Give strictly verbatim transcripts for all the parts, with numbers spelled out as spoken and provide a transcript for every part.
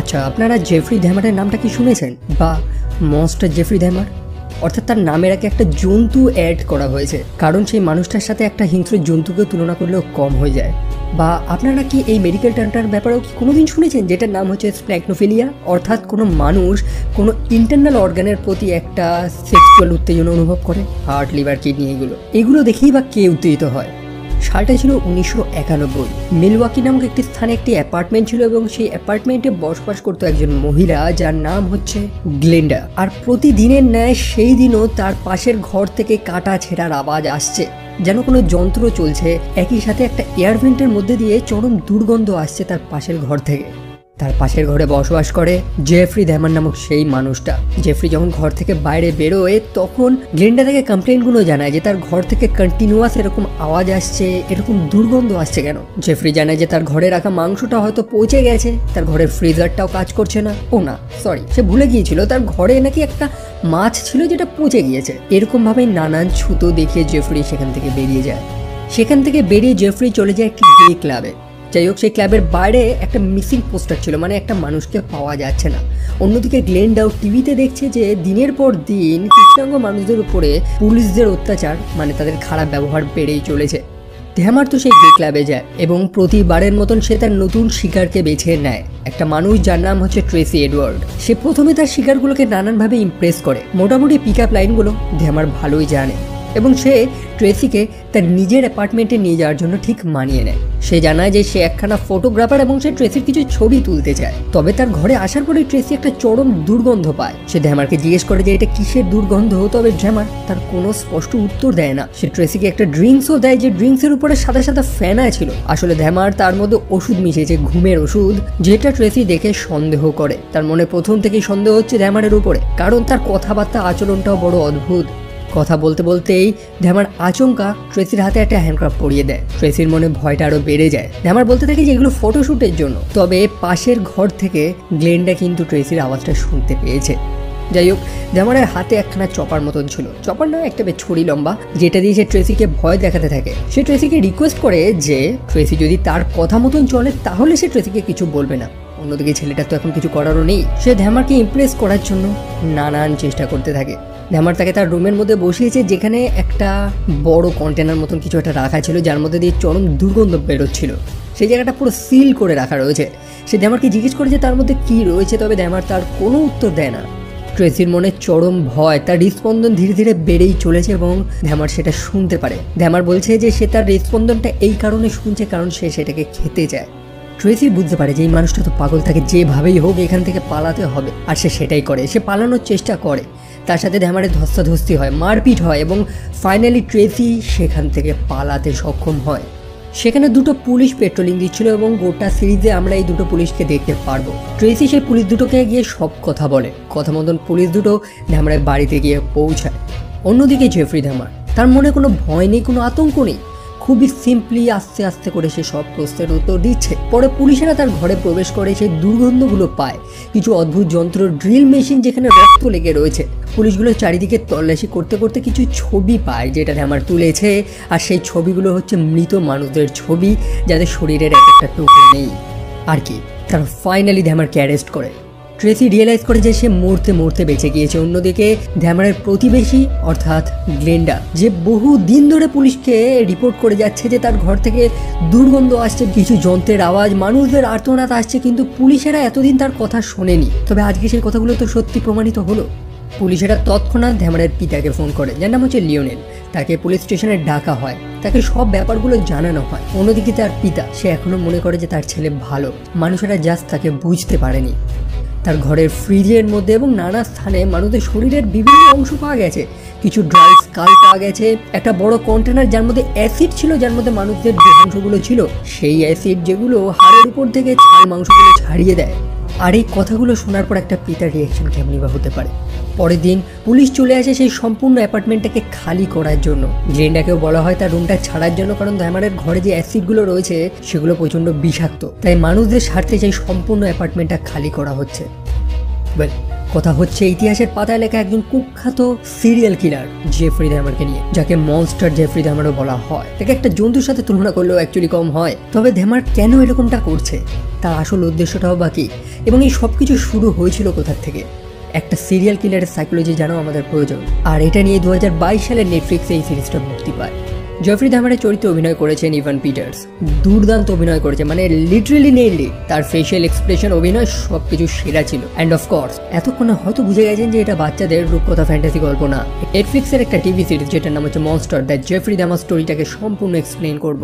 আচ্ছা, আপনারা জেফ্রি ড্যামারের নামটা কি শুনেছেন? বা মনস্টার জেফ্রি ড্যামার, অর্থাৎ তার নামের আগে একটা জন্তু অ্যাড করা হয়েছে, কারণ সেই মানুষটার সাথে একটা হিংস্র জন্তুকে তুলনা করলেও কম হয়ে যায়। বা আপনারা কি এই মেডিকেল টার্মটার ব্যাপারেও কি কোনোদিন শুনেছেন, যেটার নাম হচ্ছে স্প্ল্যাকনোফিলিয়া, অর্থাৎ কোনো মানুষ কোনো ইন্টারনাল অর্গানের প্রতি একটা সেক্সুয়াল উত্তেজনা অনুভব করে, হার্ট, লিভার, কিডনি, এগুলো এগুলো দেখেই বা কে উত্তেজিত হয়। সালটা ছিল উনিশশো একানব্বই। মিলওয়াকি নামক একটি স্থানে একটি অ্যাপার্টমেন্ট ছিল এবং সেই অ্যাপার্টমেন্টে বসবাস করতো একজন মহিলা যার নাম হচ্ছে গ্লেন্ডা। আর প্রতিদিনের ন্যায় সেই দিনও তার পাশের ঘর থেকে কাটা ছেঁড়ার আওয়াজ আসছে, যেন কোনো যন্ত্র চলছে। একই সাথে একটা এয়ারভেন্টের মধ্যে দিয়ে চরম দুর্গন্ধ আসছে তার পাশের ঘর থেকে। তার পাশের ঘরে বসবাস করে জেফ্রি ড্যামার নামক সেই মানুষটা। জেফ্রি যখন ঘর থেকে বাইরে বেরোয় তখন গ্লেন্ডা থেকে কমপ্লেনগুলো জানায় যে তার ঘর থেকে কন্টিনিউয়াস এরকম আওয়াজ আসছে, এরকম দুর্গন্ধ আসছে কেন। জেফ্রি জানায় যে তার ঘরে রাখা মাংসটা হয়তো পচে গেছে, তার ঘরের ফ্রিজারটাও কাজ করছে না। ও না, সরি, সে ভুলে গিয়েছিল তার ঘরে নাকি একটা মাছ ছিল যেটা পচে গিয়েছে। এরকম ভাবে নানান ছুতো দেখিয়ে জেফ্রি সেখান থেকে বেরিয়ে যায়। সেখান থেকে বেরিয়ে জেফ্রি চলে যায় একটি গে ক্লাবে। যাই হোক, সেই ক্লাবের বাইরে একটা মিসিং পোস্টার ছিল, মানে একটা মানুষকে পাওয়া যাচ্ছে না। অন্যদিকে গ্লেন্ডাও টিভিতে দেখছে যে দিনের পর দিন কৃষ্ণাঙ্গ মানুষদের উপরে পুলিশদের অত্যাচার, মানে তাদের খারাপ ব্যবহার বেড়েই চলেছে। ড্যামার তো সেই গে ক্লাবে যায় এবং প্রতিবারের মতন সে তার নতুন শিকারকে বেছে নেয়, একটা মানুষ যার নাম হচ্ছে ট্রেসি এডওয়ার্ড। সে প্রথমে তার শিকারগুলোকে নানানভাবে ইমপ্রেস করে। মোটামুটি পিক আপ লাইনগুলো ড্যামার ভালোই জানে এবং সে ট্রেসিকে তার নিজের অ্যাপার্টমেন্টে নিয়ে যাওয়ার জন্য ঠিক মানিয়ে নেয়। সে জানায় যে সে একখানা ফটোগ্রাফার এবং সে ট্রেসির কিছু ছবি তুলতে চায়। তবে তার ঘরে আসার পরে ট্রেসি একটা চরম দুর্গন্ধ পায়। সে ড্যামারকে জিজ্ঞেস করে যে এটা কিসের দুর্গন্ধ, তবে ড্যামার তার কোনো স্পষ্ট উত্তর দেয় না। সে ট্রেসিকে একটা ড্রিঙ্কসও দেয়, যে ড্রিঙ্কসের উপরে সাদা সাদা ফেনা ছিল। আসলে ড্যামার তার মধ্যে ওষুধ মিশিয়েছে, ঘুমের ওষুধ, যেটা ট্রেসি দেখে সন্দেহ করে। তার মনে প্রথম থেকেই সন্দেহ হচ্ছে ড্যামারের উপরে, কারণ তার কথাবার্তা আচরণটাও বড় অদ্ভুত। কথা বলতে বলতেই ড্যামার আচমকা ট্রেসির হাতে একটা হ্যান্ডক্রাফট পরিয়ে দেয়। ট্রেসির মনে ভয়টা আরো বেড়ে যায়। ড্যামার বলতে থাকে যে এগুলো ফটোশুটের জন্য। তবে পাশের ঘর থেকে গ্লেন্ডা কিন্তু ট্রেসির আওয়াজটা শুনতে পেয়েছে। যাই হোক, ড্যামারের হাতে একখানা চপার মতন ছিল, চপার নয়, একটা বেশ ছড়ি লম্বা, যেটা দিয়ে সে ট্রেসিকে ভয় দেখাতে থাকে। সে ট্রেসিকে রিকোয়েস্ট করে যে ট্রেসি যদি তার কথা মতন চলে তাহলে সে ট্রেসিকে কিছু বলবে না। অন্যদিকে ছেলেটার তো এখন কিছু করারও নেই। সে ড্যামারকে ইমপ্রেস করার জন্য নানান চেষ্টা করতে থাকে। ড্যামার তাকে তার রুমের মধ্যে বসিয়েছে, যেখানে একটা বড় কন্টেনার মতন কিছু একটা রাখা ছিল, যার মধ্যে দিয়ে চরম দুর্গন্ধ বেরোচ্ছিল। সেই জায়গাটা পুরো সিল করে রাখা রয়েছে। সে ড্যামারকে জিজ্ঞেস করে যে তার মধ্যে কী রয়েছে, তবে ড্যামার তার কোনো উত্তর দেয় না। ট্রেসির মনে চরম ভয়, তার হৃদস্পন্দন ধীরে ধীরে বেড়েই চলেছে এবং ড্যামার সেটা শুনতে পারে। ড্যামার বলছে যে সে তার হৃদস্পন্দনটা এই কারণে শুনছে কারণ সে সেটাকে খেতে চায়। ট্রেসি বুঝতে পারে যে এই মানুষটা তো পাগল, থাকে যেভাবেই হোক এখান থেকে পালাতে হবে, আর সে সেটাই করে। সে পালানোর চেষ্টা করে, তার সাথে ড্যামারের ধস্তাধস্তি হয়, মারপিট হয় এবং ফাইনালি ট্রেসি সেখান থেকে পালাতে সক্ষম হয়। সেখানে দুটো পুলিশ পেট্রোলিং দিচ্ছিল এবং গোটা সিরিজে আমরা এই দুটো পুলিশকে দেখতে পারবো। ট্রেসি সেই পুলিশ দুটোকে গিয়ে সব কথা বলে। কথা মতন পুলিশ দুটো ড্যামারের বাড়িতে গিয়ে পৌঁছায়। অন্যদিকে জেফ্রি ড্যামার, তার মনে কোনো ভয় নেই, কোনো আতঙ্ক নেই। খুবই সিম্পলি আস্তে আস্তে করে সে সব প্রশ্নের উত্তর দিচ্ছে। পরে পুলিশেরা তার ঘরে প্রবেশ করে সেই দুর্গন্ধগুলো পায়, কিছু অদ্ভুত যন্ত্র, ড্রিল মেশিন যেখানে রক্ত লেগে রয়েছে। পুলিশগুলো চারিদিকে তল্লাশি করতে করতে কিছু ছবি পায় যেটা ড্যামার তুলেছে, আর সেই ছবিগুলো হচ্ছে মৃত মানুষদের ছবি, যাদের শরীরের এক একটা টুকরো নেই আর কি। তারা ফাইনালি ড্যামারকে অ্যারেস্ট করে। ট্রেসি রিয়েলাইজ করে যে সে মরতে মরতে বেঁচে গিয়েছে। অন্যদিকে ড্যামারের প্রতিবেশী অর্থাৎ গ্লেন্ডা, যে বহু দিন ধরে পুলিশকে রিপোর্ট করে যাচ্ছে যে তার ঘর থেকে দুর্গন্ধ আসছে, কিছু যন্ত্রের আওয়াজ, মানুষদের আর্তনাদ আসছে, কিন্তু পুলিশেরা এতদিন তার কথা শোনেনি। তবে আজকে সেই কথাগুলো তো সত্যি প্রমাণিত হলো। পুলিশেরা তৎক্ষণাৎ ড্যামারের পিতাকে ফোন করে, যার নাম হচ্ছে লিওনেল। তাকে পুলিশ স্টেশনে ডাকা হয়, তাকে সব ব্যাপারগুলো জানানো হয়। অন্যদিকে তার পিতা, সে এখনো মনে করে যে তার ছেলে ভালো, মানুষেরা জাস্ট তাকে বুঝতে পারেনি। তার ঘরের ফ্রিজের মধ্যে এবং নানা স্থানে মানুষদের শরীরের বিভিন্ন অংশ পাওয়া গেছে, কিছু ড্রাই স্কাল পাওয়া গেছে, একটা বড় কন্টেনার যার মধ্যে অ্যাসিড ছিল, যার মধ্যে মানুষদের দেহাংশগুলো ছিল, সেই অ্যাসিড যেগুলো হাড়ের উপর থেকে ছাল মাংসগুলো ছাড়িয়ে দেয়। আর এই কথাগুলো শোনার পর একটা পিতার রিয়াকশন কেমনি বা হতে পারে। পরের দিন পুলিশ চলে আসে সেই সম্পূর্ণ অ্যাপার্টমেন্টটাকে খালি করার জন্য। গ্লেন্ডাকেও বলা হয় তার রুমটা ছাড়ার জন্য, কারণ ড্যামারের ঘরে যে অ্যাসিডগুলো রয়েছে সেগুলো প্রচণ্ড বিষাক্ত, তাই মানুষদের স্বার্থে সেই সম্পূর্ণ অ্যাপার্টমেন্টটা খালি করা হচ্ছে। ওয়েল, কথা হচ্ছে ইতিহাসের পাতায় লেখা একজন কুখ্যাত সিরিয়াল কিলার জেফরি ড্যামারকে নিয়ে, যাকে মনস্টার জেফরি ড্যামারও বলা হয়। তাকে একটা জন্তুর সাথে তুলনা করলেও অ্যাকচুয়ালি কম হয়। তবে ড্যামার কেন এরকমটা করছে, তার আসল উদ্দেশ্যটাও বাকি, এবং এই সব কিছু শুরু হয়েছিল কোথার থেকে। একটা সিরিয়াল কিলারের সাইকোলজি জানাও আমাদের প্রয়োজন, আর এটা নিয়ে দু হাজার বাইশ সালে নেটফ্লিক্সে এই সিরিজটা মুক্তি পায়। জেফরি ড্যামারের চরিত্রে অভিনয় করেছেন ইভান পিটার্স, দুর্দান্ত অভিনয় করেছে, মানে লিটারেলি নেইলি। তার ফেশিয়াল এক্সপ্রেশন, অভিনয় সবকিছু সেরা ছিল। অ্যান্ড অফকোর্স এতক্ষণে হয়তো বুঝে গেছেন যে এটা বাচ্চাদের রূপকথা ফ্যান্টাসি গল্প না, নেটফ্লিক্সের একটা টিভি সিরিজ যেটার নাম হচ্ছে মনস্টার, দ্য জেফরি ড্যামার স্টোরিটাকে সম্পূর্ণ এক্সপ্লেন করব।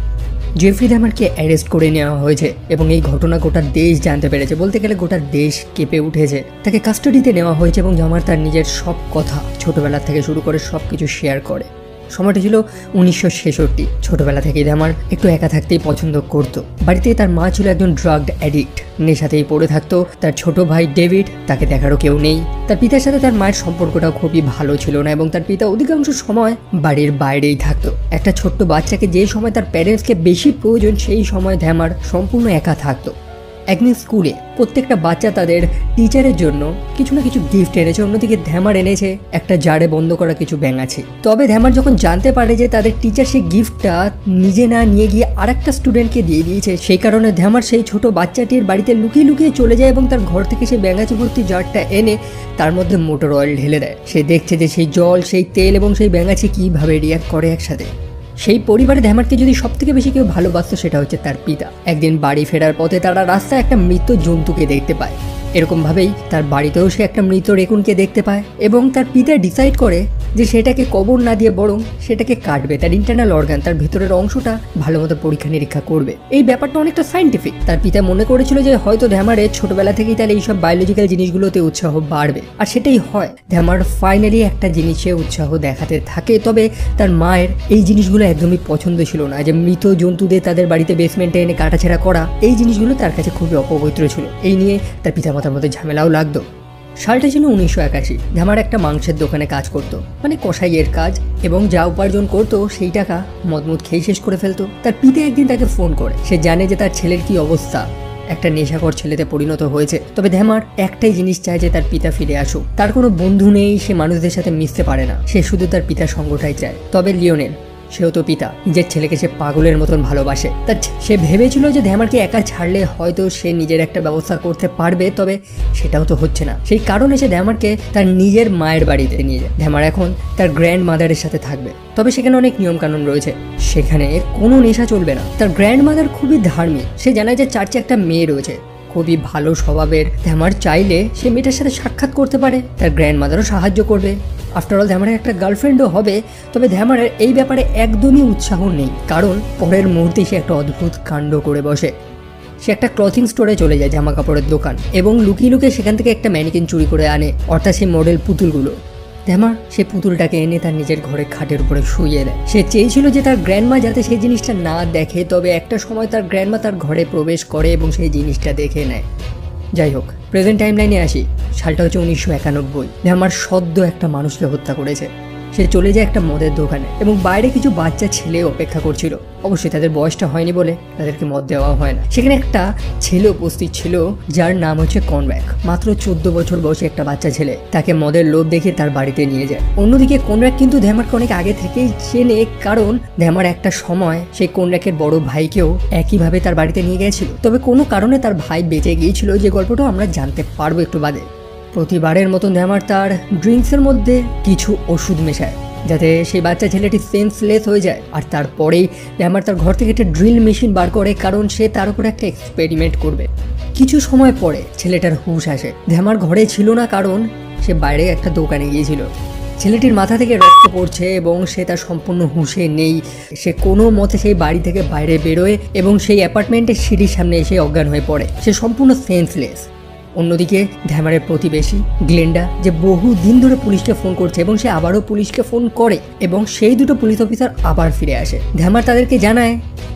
জেফরি ড্যামারকে অ্যারেস্ট করে নেওয়া হয়েছে এবং এই ঘটনা গোটা দেশ জানতে পেরেছে, বলতে গেলে গোটা দেশ কেঁপে উঠেছে। তাকে কাস্টাডিতে নেওয়া হয়েছে এবং ড্যামার তার নিজের সব কথা ছোটবেলা থেকে শুরু করে সব কিছু শেয়ার করে। সময়টা ছিল উনিশশো ছেষট্টি। ছোটবেলা থেকেই ড্যামার একটু একা থাকতেই পছন্দ করত। বাড়িতে তার মা ছিল একজন ড্রাগড অ্যাডিক্ট, নেশাতেই পড়ে থাকতো। তার ছোট ভাই ডেভিড, তাকে দেখারও কেউ নেই। তার পিতার সাথে তার মায়ের সম্পর্কটাও খুবই ভালো ছিল না এবং তার পিতা অধিকাংশ সময় বাড়ির বাইরেই থাকতো। একটা ছোট্ট বাচ্চাকে যে সময় তার প্যারেন্টসকে বেশি প্রয়োজন, সেই সময় ড্যামার সম্পূর্ণ একা থাকতো। একদিন স্কুলে প্রত্যেকটা বাচ্চা তাদের টিচারের জন্য কিছু না কিছু গিফট এনেছে, অন্যদিকে ধ্যামার এনেছে একটা জারে বন্ধ করা কিছু ব্যাঙাচি। তবে ধ্যামার যখন জানতে পারে যে তাদের টিচার সেই গিফটটা নিজে না নিয়ে গিয়ে আর একটা স্টুডেন্টকে দিয়ে দিয়েছে, সেই কারণে ধ্যামার সেই ছোট বাচ্চাটির বাড়িতে লুকিয়ে লুকিয়ে চলে যায় এবং তার ঘর থেকে সেই ব্যাঙাচি ভর্তি জারটা এনে তার মধ্যে মোটর অয়েল ঢেলে দেয়। সে দেখছে যে সেই জল, সেই তেল এবং সেই ব্যাঙাচি কীভাবে রিয়াক্ট করে একসাথে। সেই পরিবারে ড্যামারকে যদি সব থেকে বেশি কেউ ভালোবাসতো সেটা হচ্ছে তার পিতা। একদিন বাড়ি ফেরার পথে তারা রাস্তায় একটা মৃত জন্তুকে দেখতে পায়। এরকমভাবেই তার বাড়িতেও সে একটা মৃত রেকুনকে দেখতে পায় এবং তার পিতা ডিসাইড করে যে সেটাকে কবর না দিয়ে বরং সেটাকে কাটবে, তার ইন্টারনাল অর্গান, তার ভেতরের অংশটা ভালো মতো পরীক্ষা নিরীক্ষা করবে। এই ব্যাপারটা অনেকটা সাইন্টিফিক। তার পিতা মনে করেছিল যে হয়তো ড্যামারের ছোটবেলা থেকেই তাহলে এইসব বায়োলজিক্যাল জিনিসগুলোতে উৎসাহ বাড়বে, আর সেটাই হয়। ড্যামার ফাইনালি একটা জিনিসে উৎসাহ দেখাতে থাকে। তবে তার মায়ের এই জিনিসগুলো একদমই পছন্দ ছিল না, যে মৃত জন্তুদের তাদের বাড়িতে বেসমেন্টে এনে কাটাছেড়া করা, এই জিনিসগুলো তার কাছে খুবই অপবিত্র ছিল। এই নিয়ে তার পিতা মাতার মধ্যে ঝামেলাও লাগতো। সালটা ছিল উনিশশো একাশি। ধ্যামার একটা মাংসের দোকানে কাজ করতো, মানে কসাইয়ের কাজ, এবং যা উপার্জন করতো সেই টাকা মদমুদ খেয়ে শেষ করে ফেলতো। তার পিতা একদিন তাকে ফোন করে, সে জানে যে তার ছেলের কি অবস্থা, একটা নেশাখোর ছেলেতে পরিণত হয়েছে। তবে ধ্যামার একটাই জিনিস চায় যে তার পিতা ফিরে আসুক। তার কোনো বন্ধু নেই, সে মানুষদের সাথে মিশতে পারে না, সে শুধু তার পিতার সঙ্গটাই চায়। তবে লিওনেল, সেও তো পিতা, নিজের ছেলেকে সে পাগলের মতন ভালোবাসে। তা সে ভেবেছিল যে ধ্যামারকে একা ছাড়লে হয়তো সে নিজের একটা ব্যবস্থা করতে পারবে, তবে সেটাও তো হচ্ছে না। সেই কারণে সে ধ্যামারকে তার নিজের মায়ের বাড়িতে নিয়ে যায়। ধ্যামার এখন তার গ্র্যান্ড মাদারের সাথে থাকবে, তবে সেখানে অনেক নিয়মকানুন রয়েছে, সেখানে কোনো নেশা চলবে না। তার গ্র্যান্ড মাদার খুবই ধার্মিক, সে জানায় যে চার্চে একটা মেয়ে রয়েছে খুবই ভালো স্বভাবের। ধ্যামার চাইলে সে মেয়েটার সাথে সাক্ষাৎ করতে পারে, তার গ্র্যান্ড মাদারও সাহায্য করবে। আফটারঅল ধ্যামারের একটা গার্লফ্রেন্ডও হবে। তবে ধ্যামারের এই ব্যাপারে একদমই উৎসাহ নেই, কারণ পরের মুহূর্তে সে একটা অদ্ভুত কাণ্ড করে বসে। সে একটা ক্লথিং স্টোরে চলে যায়, জামা কাপড়ের দোকান, এবং লুকিয়ে লুকিয়ে সেখান থেকে একটা ম্যানিকিন চুরি করে আনে, অর্থাৎ সেই মডেল পুতুলগুলো। ধ্যামার সে পুতুলটাকে এনে তার নিজের ঘরে খাটের উপরে শুইয়ে দেয়। সে চেয়েছিল যে তার গ্র্যান্ডমা যাতে সেই জিনিসটা না দেখে, তবে একটা সময় তার গ্র্যান্ডমা তার ঘরে প্রবেশ করে এবং সেই জিনিসটা দেখে নেয়। যাই হোক, প্রেজেন্ট টাইম লাইনে আসি। সালটা হচ্ছে উনিশশো একানব্বই। ধ্যামার সদ্য একটা মানুষকে হত্যা করেছে। সে চলে যায় একটা মদের দোকানে এবং বাইরে কিছু বাচ্চা ছেলে অপেক্ষা করছিল। অবশ্যই তাদের বয়সটা হয়নি বলে তাদেরকে মদ দেওয়া হয় না। সেখানে একটা ছেলে উপস্থিত ছিল যার নাম হচ্ছে কনর্যাক, মাত্র চোদ্দ বছর বয়সী একটা বাচ্চা ছেলে। তাকে মদের লোভ দেখে তার বাড়িতে নিয়ে যায়। অন্যদিকে কনর্যাক কিন্তু ধ্যামারকে অনেক আগে থেকেই চেনে, কারণ ধ্যামার একটা সময় সেই কনর্যাকের বড় ভাইকেও একইভাবে তার বাড়িতে নিয়ে গেছিল। তবে কোনো কারণে তার ভাই বেঁচে গিয়েছিল, যে গল্পটাও আমরা জানতে পারবো একটু বাদে। প্রতিবারের মতন ধ্যামার তার ড্রিঙ্কসের মধ্যে কিছু ওষুধ মেশায় যাতে সেই বাচ্চা ছেলেটি সেন্সলেস হয়ে যায়। আর তারপরেই ধ্যামার তার ঘর থেকে একটা ড্রিল মেশিন বার করে, কারণ সে তার উপরে একটা এক্সপেরিমেন্ট করবে। কিছু সময় পরে ছেলেটার হুঁশ আসে। ধ্যামার ঘরে ছিল না, কারণ সে বাইরে একটা দোকানে গিয়েছিল। ছেলেটির মাথা থেকে রক্ত পড়ছে এবং সে তার সম্পূর্ণ হুঁশে নেই। সে কোনো মতে সেই বাড়ি থেকে বাইরে বেরোয় এবং সেই অ্যাপার্টমেন্টের সিঁড়ির সামনে এসে অজ্ঞান হয়ে পড়ে। সে সম্পূর্ণ সেন্সলেস। অন্যদিকে ধ্যামারের প্রতিবেশী গ্লেন্ডা, যে বহু দিন ধরে পুলিশকে ফোন করছে এবং সে আবারও পুলিশকে ফোন করে এবং সেই দুটো পুলিশ অফিসার আবার ফিরে আসে। ধ্যামার তাদেরকে জানায়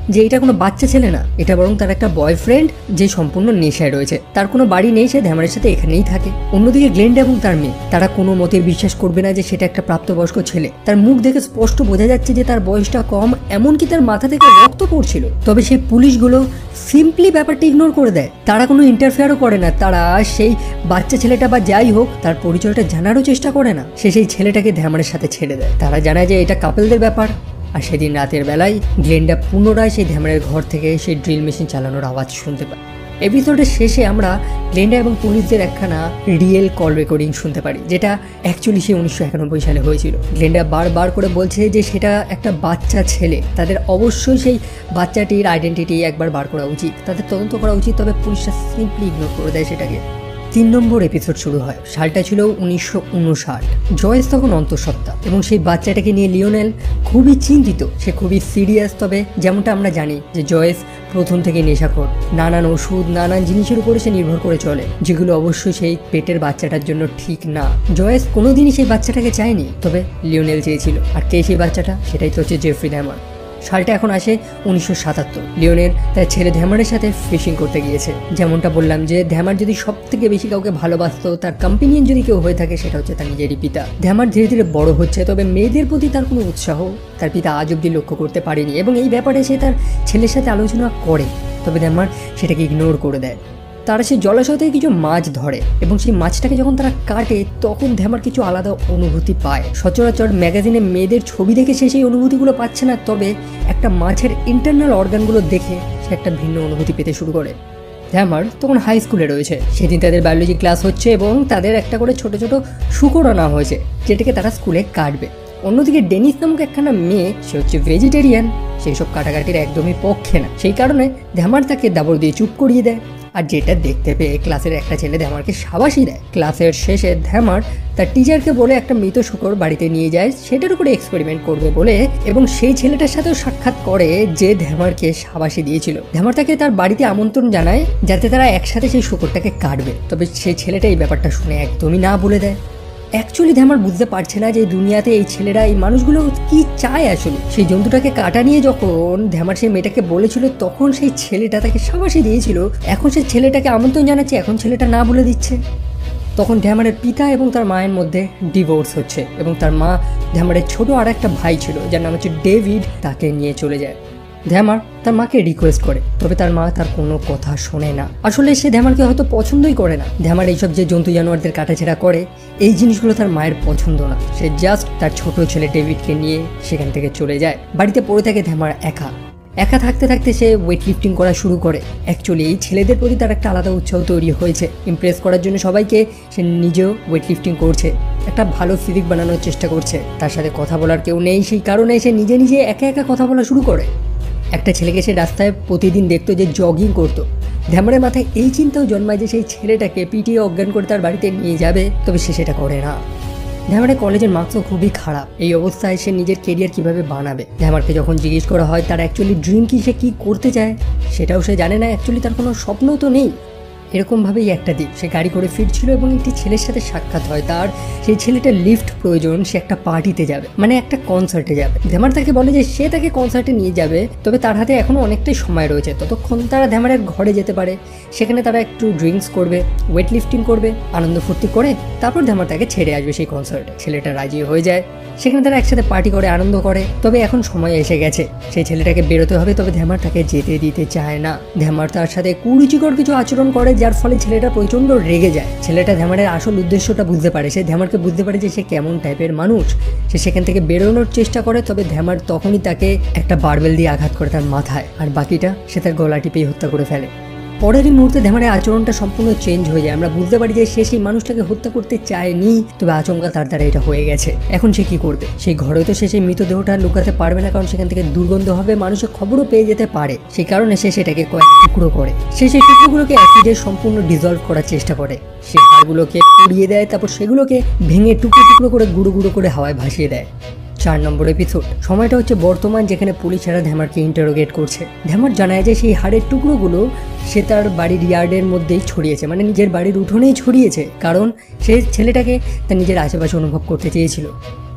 যে এটা কোনো বাচ্চা ছেলে না, এটা বরং তার একটা বয়ফ্রেন্ড যে সম্পূর্ণ নেশায় রয়েছে, তার কোনো বাড়ি নেই, সে ধ্যামারের সাথে এখানেই থাকে। অন্যদিকে গ্লেন্ডা এবং তার মেয়ে তারা কোনো মতে বিশ্বাস করবে না যে সেটা একটা প্রাপ্তবয়স্ক ছেলে। তার মুখ দেখে স্পষ্ট বোঝা যাচ্ছে যে তার বয়সটা কম, এমনকি তার মাথা থেকে রক্ত পড়ছিল। তবে সেই পুলিশগুলো সিম্পলি ব্যাপারটা ইগনোর করে দেয়, তারা কোনো ইন্টারফেয়ারও করে না, তারা সেই বাচ্চা ছেলেটা বা যাই হোক তার পরিচয়টা জানারও চেষ্টা করে না। সে সেই ছেলেটাকে ধ্যামারের সাথে ছেড়ে দেয়। তারা জানায় যে এটা কাপলদের ব্যাপার। আর সেদিন রাতের বেলায় গ্লেন্ডা পুনরায় সেই ধ্যামারের ঘর থেকে সেই ড্রিল মেশিন চালানোর আওয়াজ শুনতে পায়। এপিসোডের শেষে আমরা গ্লেন্ডা এবং পুলিশদের একখানা রিয়েল কল রেকর্ডিং শুনতে পারি, যেটা অ্যাকচুয়ালি সে উনিশশো একানব্বই সালে হয়েছিল। গ্লেন্ডা বারবার করে বলছে যে সেটা একটা বাচ্চা ছেলে, তাদের অবশ্যই সেই বাচ্চাটির আইডেন্টিটি একবার বার করা উচিত, তাদের তদন্ত করা উচিত। তবে পুলিশরা সিম্পলি ইগনোর করে দেয় সেটাকে। তিন নম্বর এপিসোড শুরু হয়। সালটা ছিল উনিশশো উনষাট। জয়েস তখন অন্তঃসত্ত্বা এবং সেই বাচ্চাটাকে নিয়ে লিওনেল খুবই চিন্তিত, সে খুবই সিরিয়াস। তবে যেমনটা আমরা জানি যে জয়েস প্রথম থেকে নেশাখোর, নানান ওষুধ নানান জিনিসের উপরে সে নির্ভর করে চলে, যেগুলো অবশ্যই সেই পেটের বাচ্চাটার জন্য ঠিক না। জয়েস কোনোদিনই সেই বাচ্চাটাকে চায়নি, তবে লিওনেল চেয়েছিল। আর কে সেই বাচ্চাটা? সেটাই তো হচ্ছে জেফ্রি ড্যামার। সালটা এখন আসে উনিশশো সাতাত্তর। লিওনেল তার ছেলে ধ্যামারের সাথে ফিশিং করতে গিয়েছে। যেমনটা বললাম যে ধ্যামার যদি সব থেকে বেশি কাউকে ভালোবাসতো, তার কম্পেনিয়ন যদি কেউ হয়ে থাকে, সেটা হচ্ছে তার নিজেরই পিতা। ধ্যামার ধীরে ধীরে বড় হচ্ছে, তবে মেয়েদের প্রতি তার কোনো উৎসাহ তার পিতা আজ অব্দি লক্ষ্য করতে পারেনি এবং এই ব্যাপারে সে তার ছেলের সাথে আলোচনা করে, তবে ধ্যামার সেটাকে ইগনোর করে দেয়। তারা সেই জলাশয় থেকে কিছু মাছ ধরে এবং সেই মাছটাকে যখন তারা কাটে তখন ধ্যামার কিছু আলাদা অনুভূতি পায়। সচরাচর ম্যাগাজিনে মেয়েদের ছবি দেখে সে সেই অনুভূতিগুলো পাচ্ছে না, তবে একটা মাছের ইন্টারনাল অর্গানগুলো দেখে সে একটা ভিন্ন অনুভূতি পেতে শুরু করে। ধ্যামার তখন হাই স্কুলে রয়েছে। সেদিন তাদের বায়োলজি ক্লাস হচ্ছে এবং তাদের একটা করে ছোট ছোট শুকর আনা হয়েছে, যেটাকে তারা স্কুলে কাটবে। অন্যদিকে ডেনিস নামক একখানা মেয়ে, সে হচ্ছে ভেজিটেরিয়ান, সেই সব কাটাকাটির একদমই পক্ষে না। সেই কারণে ধ্যামার তাকে দাবড় দিয়ে চুপ করিয়ে দেয়। আর যেটা দেখতে পেয়ে ক্লাসের একটা ছেলে ধ্যামারকে শাবাশি দেয়। ক্লাসের শেষে ধ্যামার তার টিচারকে বলে একটা মৃত শুকর বাড়িতে নিয়ে যায় সেটার উপরে এক্সপেরিমেন্ট করবে বলে, এবং সেই ছেলেটার সাথেও সাক্ষাৎ করে যে ধ্যামারকে শাবাশি দিয়েছিল। ধ্যামার তাকে তার বাড়িতে আমন্ত্রণ জানায় যাতে তারা একসাথে সেই শুকরটাকে কাটবে, তবে সেই ছেলেটা এই ব্যাপারটা শুনে একদমই না বলে দেয়। অ্যাকচুয়ালি ধ্যামার বুঝতে পারছে না যে দুনিয়াতে এই ছেলেরা, এই মানুষগুলো কি চায় আসলে। সেই জন্তুটাকে কাটা নিয়ে যখন ধ্যামার সেই মেয়েটাকে বলেছিল তখন সেই ছেলেটা তাকে শাবাশি দিয়েছিল, এখন সেই ছেলেটাকে আমন্ত্রণ জানাচ্ছে, এখন ছেলেটা না বলে দিচ্ছে। তখন ধ্যামারের পিতা এবং তার মায়ের মধ্যে ডিভোর্স হচ্ছে এবং তার মা ধ্যামারের ছোট আর একটা ভাই ছিল যার নাম হচ্ছে ডেভিড, তাকে নিয়ে চলে যায়। ধ্যামার তার মাকে রিকোয়েস্ট করে, তবে তার মা তার কোনো কথা শোনে না। আসলে সে ধ্যামারকে হয়তো পছন্দই করে না। ধ্যামার এইসব যে জন্তু জানোয়ারদের কাটাছেড়া করে, এই জিনিসগুলো তার মায়ের পছন্দ না। সে জাস্ট তার ছোট ছেলে ডেভিডকে নিয়ে সেখান থেকে চলে যায়। বাড়িতে পড়ে থাকে ধ্যামার একা। একা থাকতে থাকতে সে ওয়েট লিফটিং করা শুরু করে। অ্যাকচুয়ালি এই ছেলেদের প্রতি তার একটা আলাদা উৎসাহ তৈরি হয়েছে। ইমপ্রেস করার জন্য সবাইকে সে নিজেও ওয়েট লিফটিং করছে, একটা ভালো ফিজিক বানানোর চেষ্টা করছে। তার সাথে কথা বলার কেউ নেই, সেই কারণে সে নিজে নিজে একা একা কথা বলা শুরু করে। একটা ছেলেকে সে রাস্তায় প্রতিদিন দেখতো যে জগিং করতো। ধ্যামারের মাথায় এই চিন্তাও জন্মায় যে সেই ছেলেটাকে পিটিয়ে অজ্ঞান করে তার বাড়িতে নিয়ে যাবে, তবে সে সেটা করে না। ধ্যামারের কলেজের মার্কসও খুবই খারাপ। এই অবস্থায় সে নিজের কেরিয়ার কিভাবে বানাবে। ধ্যামারকে যখন জিজ্ঞেস করা হয় তার অ্যাকচুয়ালি ড্রিম কি, সে কী করতে চায়, সেটাও সে জানে না। অ্যাকচুয়ালি তার কোনো স্বপ্নও তো নেই। এরকমভাবেই একটা দিন সে গাড়ি করে ফিরছিল এবং একটি ছেলের সাথে সাক্ষাৎ হয় তার। সেই ছেলেটার লিফট প্রয়োজন, সে একটা পার্টিতে যাবে, মানে একটা কনসার্টে যাবে। ধ্যামার তাকে বলে যে সে তাকে কনসার্টে নিয়ে যাবে, তবে তার হাতে এখনও অনেকটাই সময় রয়েছে, ততক্ষণ তারা ধ্যামারের ঘরে যেতে পারে। সেখানে তারা একটু ড্রিঙ্কস করবে, ওয়েট লিফটিং করবে, আনন্দ ফুর্তি করে তারপর ধ্যামার তাকে ছেড়ে আসবে সেই কনসার্টে। ছেলেটা রাজি হয়ে যায়, সেখানে তারা একসাথে পার্টি করে আনন্দ করে। তবে এখন সময় এসে গেছে, সেই ছেলেটাকে বেরোতে হবে, তবে ধ্যামার তাকে যেতে দিতে চায় না। ধ্যামার তার সাথে কুরুচিকর কিছু আচরণ করে, যার ফলে ছেলেটা প্রচন্ড রেগে যায়। ছেলেটা ধ্যামারের আসল উদ্দেশ্যটা বুঝতে পারে, সে ধ্যামারকে বুঝতে পারে যে সে কেমন টাইপের মানুষ। সে সেখান থেকে বেরোনোর চেষ্টা করে, তবে ধ্যামার তখনই তাকে একটা বারবেল দিয়ে আঘাত করে তার মাথায়, আর বাকিটা সে তার গলা টিপেই হত্যা করে ফেলে। পরেরই মুহূর্তে ধ্যামারের আচরণটা সম্পূর্ণ চেঞ্জ হয়ে যায়। আমরা বুঝতে পারি যে সে সেই মানুষটাকে হত্যা করতে চায়নি, তবে আচমকা তার দ্বারা এটা হয়ে গেছে। এখন সে কি করবে? সেই ঘরে তো সে সেই মৃতদেহটা লুকাতে পারবে না, কারণ সেখান থেকে দুর্গন্ধ হবে, মানুষের খবরও পেয়ে যেতে পারে। সেই কারণে সে সেটাকে কয়েক টুকরো করে। সে সেই টুকরোগুলোকে অ্যাসিডে সম্পূর্ণ ডিজলভ করার চেষ্টা করে। সে হাড়গুলোকে পুড়িয়ে দেয়, তারপর সেগুলোকে ভেঙে টুকরো টুকরো করে গুঁড়ো গুঁড়ো করে হাওয়ায় ভাসিয়ে দেয়। চার নম্বর এপিসোড। সময়টা হচ্ছে বর্তমান, যেখানে পুলিশেরা ধ্যামারকে ইন্টারোগেট করছে। ধ্যামার জানায় যে সেই হাড়ের টুকরোগুলো সে তার বাড়ির ইয়ার্ডের মধ্যেই ছড়িয়েছে, মানে নিজের বাড়ির উঠোনেই ছড়িয়েছে, কারণ সে ছেলেটাকে তার নিজের আশেপাশে অনুভব করতে চেয়েছিল।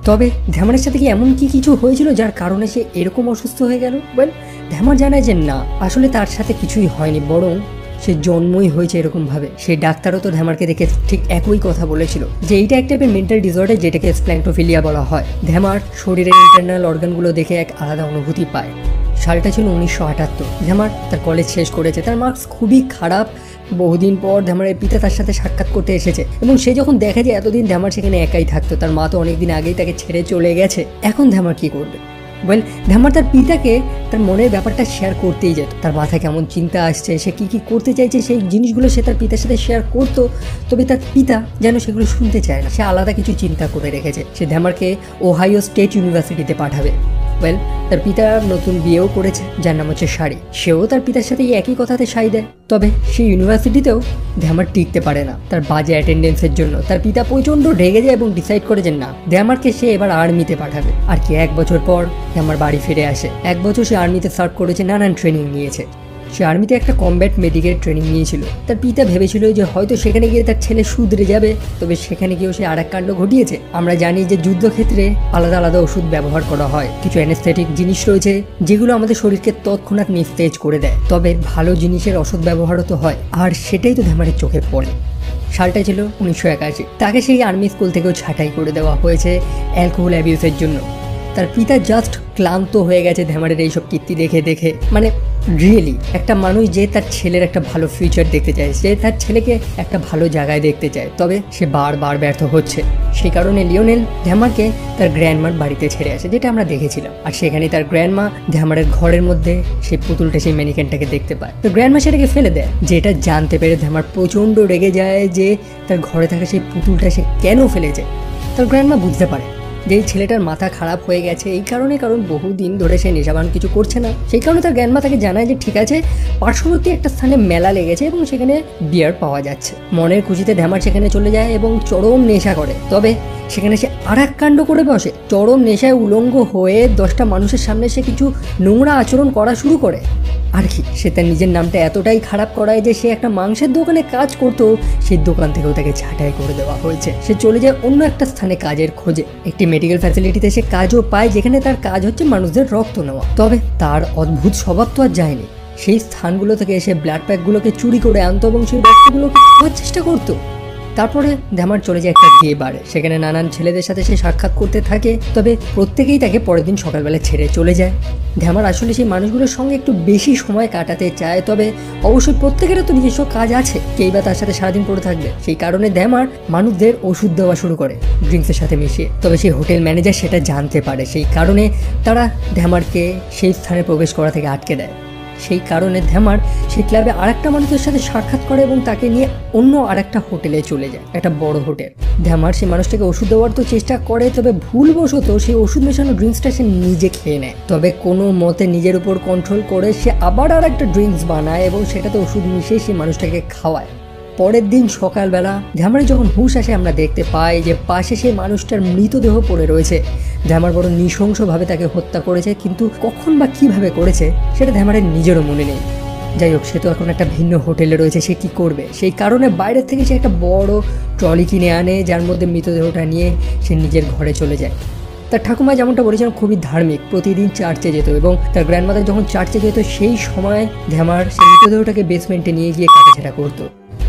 তবে ধ্যামারের সাথে কি এমন কি কিছু হয়েছিল যার কারণে সে এরকম অসুস্থ হয়ে গেল? ওয়েল, ধ্যামার জানায় যে না, আসলে তার সাথে কিছুই হয়নি, বরং সে জন্মই হয়েছে এরকম ভাবে। সেই ডাক্তারও তো ধ্যামারকে দেখে ঠিক একই কথা বলেছিল যে এইটা একটা টাইপের মেন্টাল ডিসঅর্ডার যেটাকে স্প্ল্যাঙ্কটোফিলিয়া বলা হয়। ধ্যামার শরীরের ইন্টারনাল অর্গানগুলো দেখে এক আলাদা অনুভূতি পায়। সালটা ছিল উনিশশো আটাত্তর। ধ্যামার তার কলেজ শেষ করেছে, তার মার্কস খুবই খারাপ। বহুদিন পর ধ্যামারের পিতা তার সাথে সাক্ষাৎ করতে এসেছে এবং সে যখন দেখে যে এতদিন ধ্যামার সেখানে একাই থাকতো, তার মা তো অনেকদিন আগেই তাকে ছেড়ে চলে গেছে, এখন ধ্যামার কি করবে? ওয়েল, ধ্যামার তার পিতাকে তার মনের ব্যাপারটা শেয়ার করতেই যেত। তার মাথায় কেমন চিন্তা আসছে, সে কী কী করতে চাইছে, সেই জিনিসগুলো সে তার পিতার সাথে শেয়ার করতো। তবে তার পিতা যেন সেগুলো শুনতে চায় না, সে আলাদা কিছু চিন্তা করে রেখেছে। সে ধ্যামারকে ওহাইও স্টেট ইউনিভার্সিটিতে পাঠাবে। ওয়েল, তার পিতা নতুন বিয়েও করেছে যার নাম হচ্ছে শাড়ি। সেও তার পিতার সাথে একই কথাতে সাই দেয়। তবে সেই ইউনিভার্সিটিতেও ধ্যামার টিকতে পারে না তার বাজে অ্যাটেন্ডেন্সের জন্য। তার পিতা প্রচণ্ড রেগে যায় এবং ডিসাইড করে যে না, ধ্যামারকে সে এবার আর্মিতে পাঠাবে। আর কি এক বছর পর ধ্যামার বাড়ি ফিরে আসে। এক বছর সে আর্মিতে সার্ভ করেছে, নানান ট্রেনিং নিয়েছে। সে আর্মিতে একটা কমব্যাট মেডিকেল ট্রেনিং নিয়েছিল। তার পিতা ভেবেছিল যে হয়তো সেখানে গিয়ে তার ছেলে শুধরে যাবে, তবে সেখানে গিয়েও সে আর এক কাণ্ড ঘটিয়েছে। আমরা জানি যে যুদ্ধক্ষেত্রে আলাদা আলাদা ওষুধ ব্যবহার করা হয়, কিছু অ্যানেস্থেটিক জিনিস রয়েছে যেগুলো আমাদের শরীরকে তৎক্ষণাৎ নিস্তেজ করে দেয়। তবে ভালো জিনিসের ওষুধ ব্যবহারও তো হয়, আর সেটাই তো ধ্যামারের চোখে পড়ে। সালটা ছিল উনিশশো একাশি। তাকে সেই আর্মি স্কুল থেকেও ছাঁটাই করে দেওয়া হয়েছে অ্যালকোহল অ্যাবিউসের জন্য। তার পিতা জাস্ট ক্লান্ত হয়ে গেছে ধ্যামারের এইসব কীর্তি দেখে দেখে। মানে রিয়েলি একটা মানুষ যে তার ছেলের একটা ভালো ফিউচার দেখতে চায়, সে তার ছেলেকে একটা ভালো জায়গায় দেখতে চায়, তবে সে বারবার ব্যর্থ হচ্ছে। সেই কারণে লিওনেল ধ্যামারকে তার গ্র্যান্ডমার বাড়িতে ছেড়ে আসে, যেটা আমরা দেখেছিলাম। আর সেখানে তার গ্র্যান্ডমা ধ্যামারের ঘরের মধ্যে সেই পুতুলটা, সেই ম্যানিকেনটাকে দেখতে পায়। তো গ্র্যান্ডমা সেটাকে ফেলে দেয়, যেটা জানতে পেরে ধ্যামার প্রচণ্ড রেগে যায় যে তার ঘরে থাকা সেই পুতুলটা সে কেন ফেলেছে। তার গ্র্যান্ডমা বুঝতে পারে যে এই ছেলেটার মাথা খারাপ হয়ে গেছে এই কারণে, কারণ বহুদিন ধরে সে নেশাবান কিছু করছে না। সেই কারণে তার গ্র্যান্ডমা তাকে জানায় যে ঠিক আছে, পার্শ্ববর্তী একটা স্থানে মেলা লেগেছে এবং সেখানে বিয়ার পাওয়া যাচ্ছে। মনের খুশিতে ধ্যামার সেখানে চলে যায় এবং চরম নেশা করে। তবে সেখানে সে আর এক কাণ্ড করে বসে। চরম নেশায় উলঙ্গ হয়ে দশটা মানুষের সামনে সে কিছু নোংরা আচরণ করা শুরু করে। আর কি, সে তার নিজের নামটা এতটাই খারাপ করায় যে সে একটা মাংসের দোকানে কাজ করতো, সেই দোকান থেকেও তাকে ছাঁটাই করে দেওয়া হয়েছে। সে চলে যায় অন্য একটা স্থানে কাজের খোঁজে। একটি মেডিকেল ফ্যাসিলিটিতে সে কাজও পায়, যেখানে তার কাজ হচ্ছে মানুষদের রক্ত নেওয়া। তবে তার অদ্ভুত স্বভাব তো আর যায়নি। সেই স্থানগুলো থেকে এসে ব্লাড প্যাকগুলোকে চুরি করে আনতো এবং সেই রক্তগুলোকে খাওয়ার চেষ্টা করতো। তারপরে ধ্যামার চলে যায় একটা বিয়ে বারে। সেখানে নানান ছেলেদের সাথে সে সাক্ষাৎ করতে থাকে, তবে প্রত্যেকেই তাকে পরের দিন সকালবেলা ছেড়ে চলে যায়। ধ্যামার আসলে সেই মানুষগুলোর সঙ্গে একটু বেশি সময় কাটাতে চায়, তবে অবশ্যই প্রত্যেকেরও তো নিজস্ব কাজ আছে, কেই বা তার সাথে সারাদিন পড়ে থাকবে। সেই কারণে ধ্যামার মানুষদের ওষুধ দেওয়া শুরু করে ড্রিঙ্কসের সাথে মিশিয়ে। তবে সেই হোটেল ম্যানেজার সেটা জানতে পারে, সেই কারণে তারা ধ্যামারকে সেই স্থানে প্রবেশ করা থেকে আটকে দেয়। সেই কারণে ধ্যামার সেই ক্লাবে আরেকটা মানুষের সাথে সাক্ষাৎ করে এবং তাকে নিয়ে অন্য আরেকটা হোটেলে চলে যায়, একটা বড় হোটেল। ধ্যামার সেই মানুষটাকে ওষুধ দেওয়ার তো চেষ্টা করে, তবে ভুলবশত সেই ওষুধ মেশানো ড্রিঙ্কসটা সে নিজে খেয়ে নেয়। তবে কোনো মতে নিজের উপর কন্ট্রোল করে সে আবার আর একটা ড্রিঙ্কস বানায় এবং সেটাতে ওষুধ মিশিয়ে সেই মানুষটাকে খাওয়ায়। পরের দিন সকালবেলা ধ্যামারের যখন হুঁশ আসে, আমরা দেখতে পাই যে পাশে সেই মানুষটার মৃতদেহ পড়ে রয়েছে। ধ্যামার বড় নৃশংসভাবে তাকে হত্যা করেছে, কিন্তু কখন বা কিভাবে করেছে সেটা ধ্যামারের নিজেরও মনে নেই। যাই হোক, সে তো এখন একটা ভিন্ন হোটেলে রয়েছে, সে কি করবে? সেই কারণে বাইরের থেকে সে একটা বড় ট্রলি কিনে আনে, যার মধ্যে মৃতদেহটা নিয়ে সে নিজের ঘরে চলে যায়। তার ঠাকুমা যেমনটা বলেছিলেন খুবই ধার্মিক, প্রতিদিন চার্চে যেত এবং তার গ্র্যান্ডমাদার যখন চার্চে যেত সেই সময় ধ্যামার সেই মৃতদেহটাকে বেসমেন্টে নিয়ে গিয়ে কাটাছেঁটা করতো।